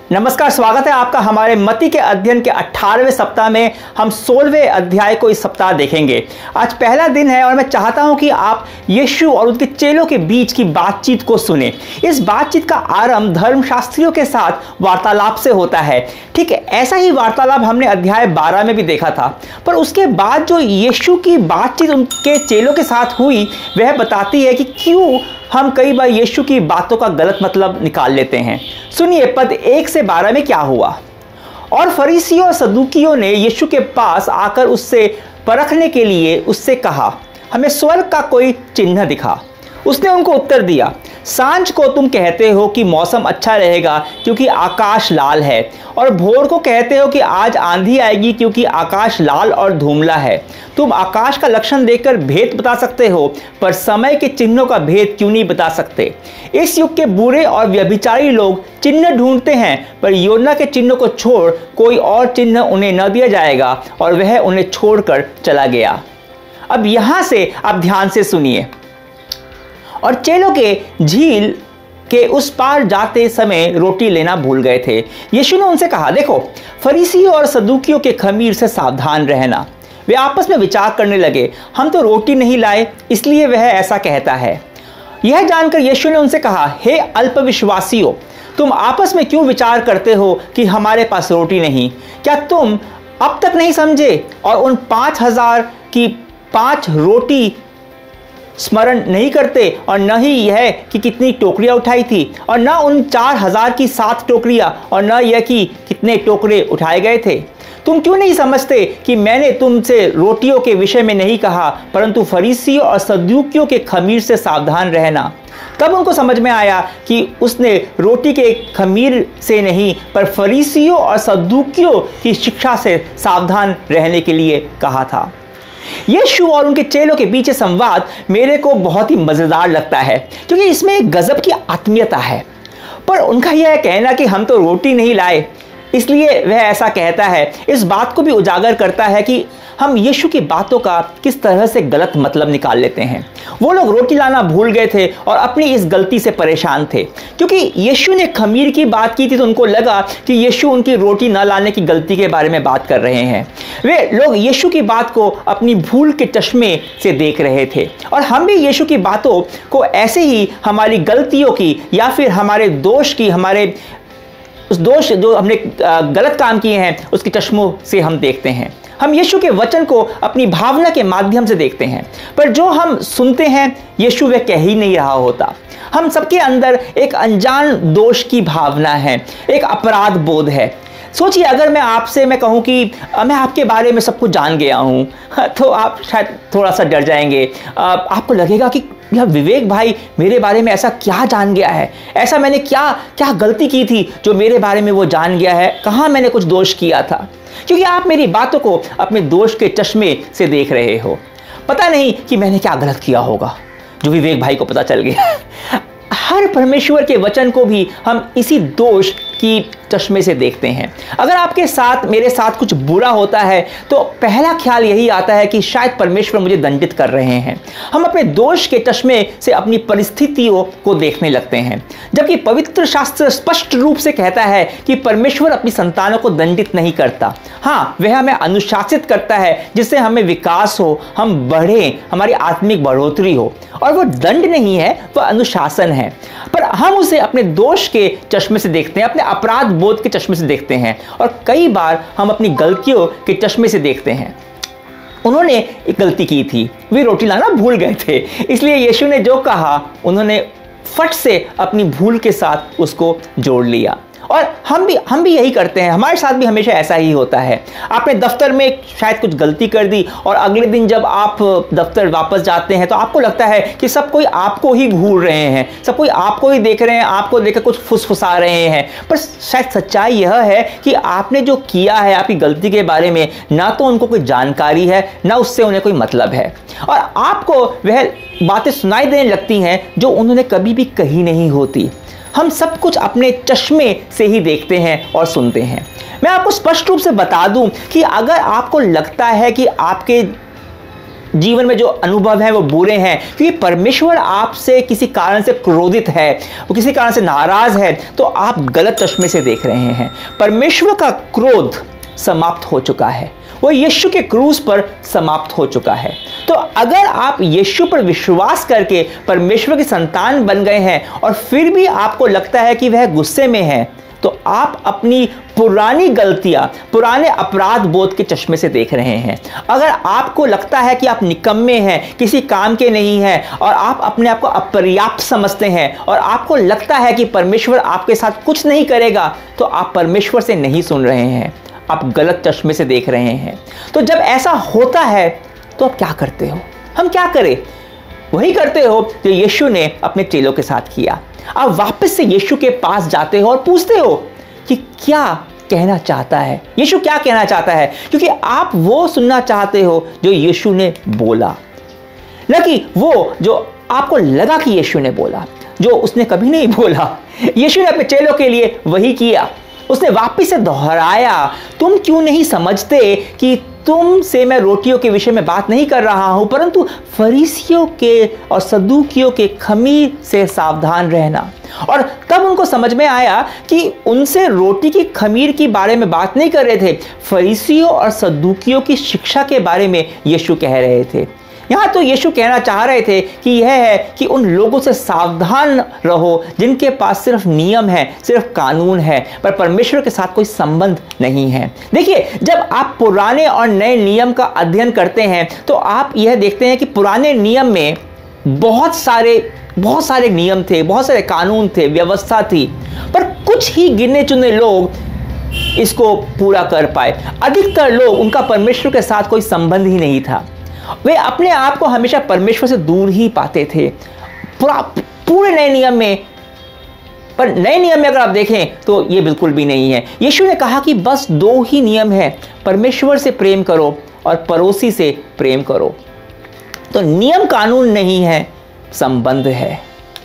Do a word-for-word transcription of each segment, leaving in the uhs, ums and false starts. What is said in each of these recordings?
नमस्कार, स्वागत है आपका हमारे मत्ती के अध्ययन के अठारहवें सप्ताह में। हम सोलहवें अध्याय को इस सप्ताह देखेंगे। आज पहला दिन है और मैं चाहता हूं कि आप यीशु और उनके चेलों के बीच की बातचीत को सुने। इस बातचीत का आरंभ धर्मशास्त्रियों के साथ वार्तालाप से होता है। ठीक है, ऐसा ही वार्तालाप हमने अध्याय बारह में भी देखा था, पर उसके बाद जो यीशु की बातचीत उनके चेलों के साथ हुई वह बताती है कि क्यों हम कई बार यीशु की बातों का गलत मतलब निकाल लेते हैं। सुनिए पद एक से बारह में क्या हुआ। और फरीसियों और सदूकियों ने यीशु के पास आकर उससे परखने के लिए उससे कहा, हमें स्वर्ग का कोई चिन्ह दिखा। उसने उनको उत्तर दिया, सांझ को तुम कहते हो कि मौसम अच्छा रहेगा क्योंकि आकाश लाल है, और भोर को कहते हो कि आज आंधी आएगी क्योंकि आकाश लाल और धूमला है। तुम आकाश का लक्षण देखकर भेद बता सकते हो, पर समय के चिन्हों का भेद क्यों नहीं बता सकते। इस युग के बुरे और व्यभिचारी लोग चिन्ह ढूंढते हैं, पर योना के चिन्ह को छोड़ कोई और चिन्ह उन्हें न दिया जाएगा, और वह उन्हें छोड़कर चला गया। अब यहां से आप ध्यान से सुनिए। और चेलों के झील के उस पार जाते समय रोटी लेना भूल गए थे। यीशु ने उनसे कहा, देखो, फरीसियों और सदूकियों के खमीर से सावधान रहना। वे आपस में विचार करने लगे, हम तो रोटी नहीं लाए, इसलिए वह ऐसा कहता है। यह जानकर यीशु ने उनसे कहा, हे अल्पविश्वासियों, तुम आपस में क्यों विचार करते हो कि हमारे पास रोटी नहीं? क्या तुम अब तक नहीं समझे और उन पाँच हजार की पाँच रोटी स्मरण नहीं करते, और न ही यह कि कितनी टोकरियां उठाई थी, और न उन चार हजार की सात टोकरियां, और न यह कि कितने टोकरे उठाए गए थे? तुम क्यों नहीं समझते कि मैंने तुमसे रोटियों के विषय में नहीं कहा, परंतु फरीसियों और सदूकियों के खमीर से सावधान रहना? तब उनको समझ में आया कि उसने रोटी के खमीर से नहीं, पर फरीसियों और सदूकियों की शिक्षा से सावधान रहने के लिए कहा था। यीशु और उनके चेलों के बीच संवाद मेरे को बहुत ही मजेदार लगता है, क्योंकि इसमें एक गजब की आत्मीयता है। पर उनका यह कहना कि हम तो रोटी नहीं लाए, इसलिए वह ऐसा कहता है, इस बात को भी उजागर करता है कि हम यीशु की बातों का किस तरह से गलत मतलब निकाल लेते हैं। वो लोग रोटी लाना भूल गए थे और अपनी इस गलती से परेशान थे, क्योंकि यीशु ने खमीर की बात की थी तो उनको लगा कि यीशु उनकी रोटी न लाने की गलती के बारे में बात कर रहे हैं। वे लोग यीशु की बात को अपनी भूल के चश्मे से देख रहे थे, और हम भी यीशु की बातों को ऐसे ही हमारी गलतियों की या फिर हमारे दोष की, हमारे उस दोष जो हमने गलत काम किए हैं उसके चश्मों से हम देखते हैं। हम यीशु के वचन को अपनी भावना के माध्यम से देखते हैं, पर जो हम सुनते हैं यीशु वह कह ही नहीं रहा होता। हम सबके अंदर एक अनजान दोष की भावना है, एक अपराध बोध है। सोचिए, अगर मैं आपसे मैं कहूं कि मैं आपके बारे में सब कुछ जान गया हूं, तो आप शायद थोड़ा सा डर जाएंगे। आपको लगेगा कि यह विवेक भाई मेरे बारे में ऐसा क्या जान गया है, ऐसा मैंने क्या क्या गलती की थी जो मेरे बारे में वो जान गया है, कहाँ मैंने कुछ दोष किया था? क्योंकि आप मेरी बातों को अपने दोष के चश्मे से देख रहे हो। पता नहीं कि मैंने क्या गलत किया होगा जो विवेक भाई को पता चल गया। हर परमेश्वर के वचन को भी हम इसी दोष की चश्मे से देखते हैं। अगर आपके साथ मेरे साथ कुछ बुरा होता है तो पहला ख्याल यही आता है कि शायद परमेश्वर मुझे दंडित कर रहे हैं। हम अपने दोष के चश्मे से अपनी परिस्थितियों को देखने लगते हैं, जबकि पवित्र शास्त्र स्पष्ट रूप से कहता है कि परमेश्वर अपनी संतानों को दंडित नहीं करता। हाँ, वह हमें अनुशासित करता है जिससे हमें विकास हो, हम बढ़ें, हमारी आत्मिक बढ़ोतरी हो। और वो दंड नहीं है, वह अनुशासन है, पर हम उसे अपने दोष के चश्मे से देखते हैं, अपने अपराध बोध के चश्मे से देखते हैं, और कई बार हम अपनी गलतियों के चश्मे से देखते हैं। उन्होंने एक गलती की थी, वे रोटी लाना भूल गए थे, इसलिए यीशु ने जो कहा उन्होंने फट से अपनी भूल के साथ उसको जोड़ लिया। और हम भी हम भी यही करते हैं, हमारे साथ भी हमेशा ऐसा ही होता है। आपने दफ्तर में शायद कुछ गलती कर दी, और अगले दिन जब आप दफ्तर वापस जाते हैं तो आपको लगता है कि सब कोई आपको ही घूर रहे हैं, सब कोई आपको ही देख रहे हैं, आपको देखकर कुछ फुसफुसा रहे हैं। पर शायद सच्चाई यह है कि आपने जो किया है आपकी गलती के बारे में, ना तो उनको कोई जानकारी है, ना उससे उन्हें कोई मतलब है, और आपको वह बातें सुनाई देने लगती हैं जो उन्होंने कभी भी कही नहीं होती। हम सब कुछ अपने चश्मे से ही देखते हैं और सुनते हैं। मैं आपको स्पष्ट रूप से बता दूं कि अगर आपको लगता है कि आपके जीवन में जो अनुभव हैं वो बुरे हैं, क्योंकि परमेश्वर आपसे किसी कारण से क्रोधित है, वो किसी कारण से नाराज है, तो आप गलत चश्मे से देख रहे हैं। परमेश्वर का क्रोध समाप्त हो चुका है, वो यीशु के क्रूस पर समाप्त हो चुका है। तो अगर आप यीशु पर विश्वास करके परमेश्वर की संतान बन गए हैं और फिर भी आपको लगता है कि वह गुस्से में है, तो आप अपनी पुरानी गलतियां, पुराने अपराध बोध के चश्मे से देख रहे हैं। अगर आपको लगता है कि आप निकम्मे हैं, किसी काम के नहीं हैं और आप अपने आप को अपर्याप्त समझते हैं और आपको लगता है कि परमेश्वर आपके साथ कुछ नहीं करेगा, तो आप परमेश्वर से नहीं सुन रहे हैं, आप गलत चश्मे से देख रहे हैं। तो जब ऐसा होता है तो आप क्या करते हो? हम क्या करें? वही करते हो जो यीशु ने अपने चेलों के साथ किया। आप वापस से यीशु के पास जाते हो और पूछते हो कि क्या कहना चाहता है यीशु, क्या कहना चाहता है, क्योंकि आप वो सुनना चाहते हो जो यीशु ने बोला, न कि वो जो आपको लगा कि यीशु ने बोला, जो उसने कभी नहीं बोला। यीशु ने अपने चेलों के लिए वही किया, उसने वापस से दोहराया। तुम क्यों नहीं समझते कि तुम से मैं रोटियों के विषय में बात नहीं कर रहा हूं, परंतु फरीसियों के और सदूकियों के खमीर से सावधान रहना। और तब उनको समझ में आया कि उनसे रोटी की खमीर के बारे में बात नहीं कर रहे थे, फरीसियों और सदूकियों की शिक्षा के बारे में यीशु कह रहे थे। यहाँ तो यीशु कहना चाह रहे थे कि यह है कि उन लोगों से सावधान रहो जिनके पास सिर्फ नियम है, सिर्फ कानून है, पर परमेश्वर के साथ कोई संबंध नहीं है। देखिए, जब आप पुराने और नए नियम का अध्ययन करते हैं तो आप यह देखते हैं कि पुराने नियम में बहुत सारे बहुत सारे नियम थे, बहुत सारे कानून थे, व्यवस्था थी, पर कुछ ही गिने चुने लोग इसको पूरा कर पाए। अधिकतर लोग, उनका परमेश्वर के साथ कोई संबंध ही नहीं था। वे अपने आप को हमेशा परमेश्वर से दूर ही पाते थे पूरा पूरे नए नियम में। पर नए नियम में अगर आप देखें तो ये बिल्कुल भी नहीं है। यीशु ने कहा कि बस दो ही नियम है, परमेश्वर से प्रेम करो और पड़ोसी से प्रेम करो। तो नियम कानून नहीं है, संबंध है,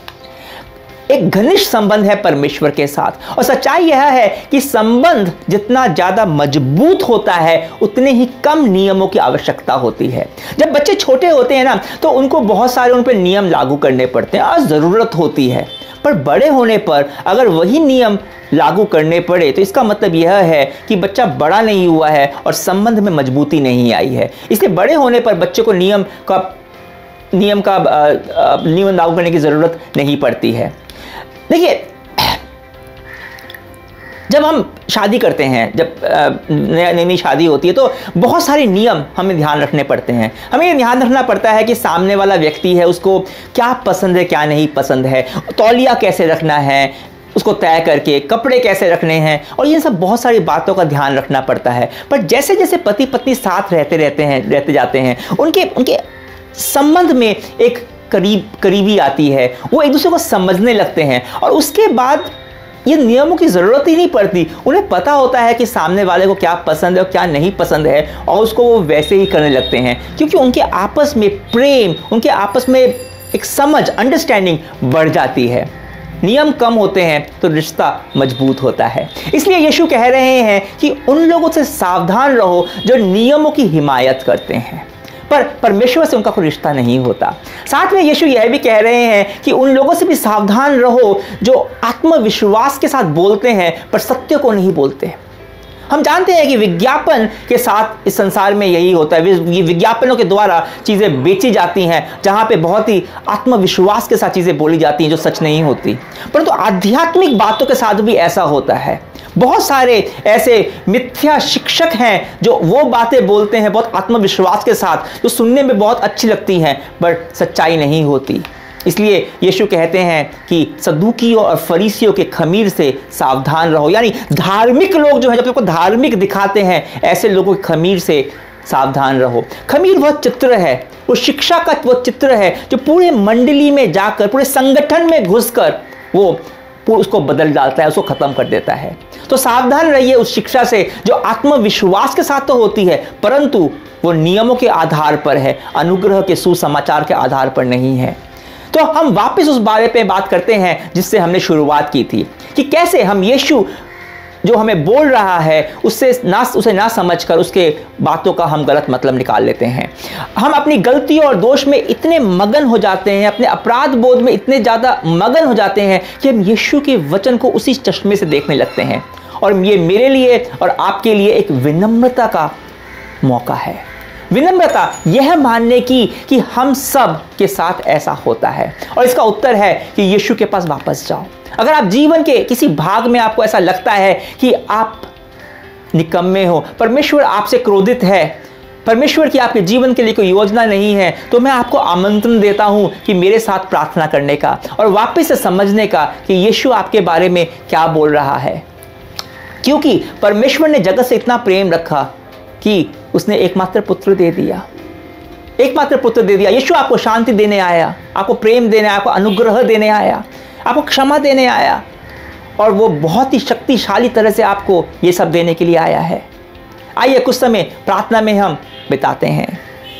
एक घनिष्ठ संबंध है परमेश्वर के साथ। और सच्चाई यह है कि संबंध जितना ज्यादा मजबूत होता है उतने ही कम नियमों की आवश्यकता होती है। जब बच्चे छोटे होते हैं ना, तो उनको बहुत सारे उन पर नियम लागू करने पड़ते हैं और ज़रूरत होती है, पर बड़े होने पर अगर वही नियम लागू करने पड़े तो इसका मतलब यह है कि बच्चा बड़ा नहीं हुआ है और संबंध में मजबूती नहीं आई है। इसलिए बड़े होने पर बच्चे को नियम का नियम का नियम लागू करने की ज़रूरत नहीं पड़ती है। देखिए, जब हम शादी करते हैं, जब नई नई शादी होती है, तो बहुत सारे नियम हमें ध्यान रखने पड़ते हैं। हमें ये ध्यान रखना पड़ता है कि सामने वाला व्यक्ति है, उसको क्या पसंद है, क्या नहीं पसंद है, तौलिया कैसे रखना है, उसको तय करके कपड़े कैसे रखने हैं, और ये सब बहुत सारी बातों का ध्यान रखना पड़ता है। पर जैसे जैसे पति पत्नी साथ रहते रहते हैं रहते जाते हैं, उनके उनके संबंध में एक करीब करीबी आती है, वो एक दूसरे को समझने लगते हैं और उसके बाद ये नियमों की ज़रूरत ही नहीं पड़ती। उन्हें पता होता है कि सामने वाले को क्या पसंद है और क्या नहीं पसंद है, और उसको वो वैसे ही करने लगते हैं, क्योंकि उनके आपस में प्रेम, उनके आपस में एक समझ, अंडरस्टैंडिंग बढ़ जाती है। नियम कम होते हैं तो रिश्ता मजबूत होता है। इसलिए यीशु कह रहे हैं कि उन लोगों से सावधान रहो जो नियमों की हिमायत करते हैं, पर परमेश्वर से उनका कोई रिश्ता नहीं होता। साथ में यीशु यह भी कह रहे हैं कि उन लोगों से भी सावधान रहो जो आत्मविश्वास के साथ बोलते हैं पर सत्य को नहीं बोलते। हम जानते हैं कि विज्ञापन के साथ इस संसार में यही होता है। ये विज्ञापनों के द्वारा चीज़ें बेची जाती हैं, जहाँ पे बहुत ही आत्मविश्वास के साथ चीज़ें बोली जाती हैं जो सच नहीं होती। परंतु आध्यात्मिक बातों के साथ भी ऐसा होता है। बहुत सारे ऐसे मिथ्या शिक्षक हैं जो वो बातें बोलते हैं बहुत आत्मविश्वास के साथ, जो सुनने में बहुत अच्छी लगती हैं पर सच्चाई नहीं होती। इसलिए यीशु कहते हैं कि सदूकियों और फरीसियों के खमीर से सावधान रहो, यानी धार्मिक लोग जो हैं, जब आपको धार्मिक दिखाते हैं, ऐसे लोगों के खमीर से सावधान रहो। खमीर वह चित्र है, वो शिक्षा का वो चित्र है जो पूरे मंडली में जाकर, पूरे संगठन में घुसकर वो उसको बदल डालता है, उसको खत्म कर देता है। तो सावधान रहिए उस शिक्षा से जो आत्मविश्वास के साथ तो होती है, परंतु वो नियमों के आधार पर है, अनुग्रह के सुसमाचार के आधार पर नहीं है। तो हम वापस उस बारे पे बात करते हैं जिससे हमने शुरुआत की थी कि कैसे हम यीशु जो हमें बोल रहा है उससे ना उसे ना समझकर उसके बातों का हम गलत मतलब निकाल लेते हैं। हम अपनी गलती और दोष में इतने मगन हो जाते हैं, अपने अपराध बोध में इतने ज़्यादा मगन हो जाते हैं कि हम यीशु के वचन को उसी चश्मे से देखने लगते हैं। और ये मेरे लिए और आपके लिए एक विनम्रता का मौका है। विनम्रता यह मानने की कि हम सब के साथ ऐसा होता है, और इसका उत्तर है कि यीशु के पास वापस जाओ। अगर आप जीवन के किसी भाग में आपको ऐसा लगता है कि आप निकम्मे हो, परमेश्वर आपसे क्रोधित है, परमेश्वर की आपके जीवन के लिए कोई योजना नहीं है, तो मैं आपको आमंत्रण देता हूं कि मेरे साथ प्रार्थना करने का और वापस से समझने का कि यीशु आपके बारे में क्या बोल रहा है। क्योंकि परमेश्वर ने जगत से इतना प्रेम रखा कि उसने एकमात्र पुत्र दे दिया, एकमात्र पुत्र दे दिया। यीशु आपको शांति देने आया, आपको प्रेम देने आया, आपको अनुग्रह देने आया, आपको क्षमा देने आया, और वो बहुत ही शक्तिशाली तरह से आपको ये सब देने के लिए आया है। आइए कुछ समय प्रार्थना में हम बिताते हैं।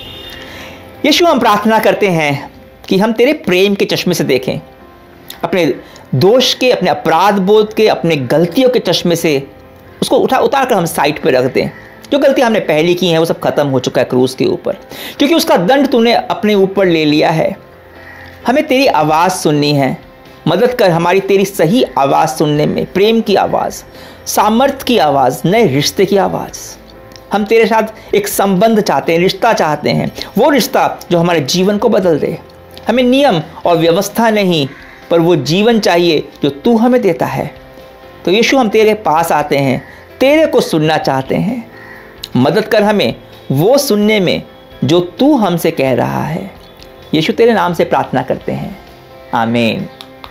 यीशु, हम प्रार्थना करते हैं कि हम तेरे प्रेम के चश्मे से देखें, अपने दोष के, अपने अपराध बोध के, अपने गलतियों के चश्मे से उसको उठा उतार कर हम साइड पे रख दें। जो गलतियां हमने पहले की हैं वो सब खत्म हो चुका है क्रूस के ऊपर, क्योंकि उसका दंड तूने अपने ऊपर ले लिया है। हमें तेरी आवाज़ सुननी है, मदद कर हमारी तेरी सही आवाज़ सुनने में, प्रेम की आवाज़, सामर्थ्य की आवाज़, नए रिश्ते की आवाज़। हम तेरे साथ एक संबंध चाहते हैं, रिश्ता चाहते हैं, वो रिश्ता जो हमारे जीवन को बदल दे। हमें नियम और व्यवस्था नहीं, पर वो जीवन चाहिए जो तू हमें देता है। तो यीशु, हम तेरे पास आते हैं, तेरे को सुनना चाहते हैं। मदद कर हमें वो सुनने में जो तू हमसे कह रहा है। यीशु, तेरे नाम से प्रार्थना करते हैं, आमीन।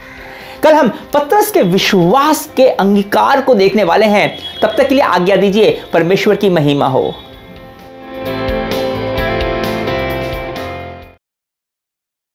कल हम पतरस के विश्वास के अंगीकार को देखने वाले हैं। तब तक के लिए आज्ञा दीजिए। परमेश्वर की महिमा हो।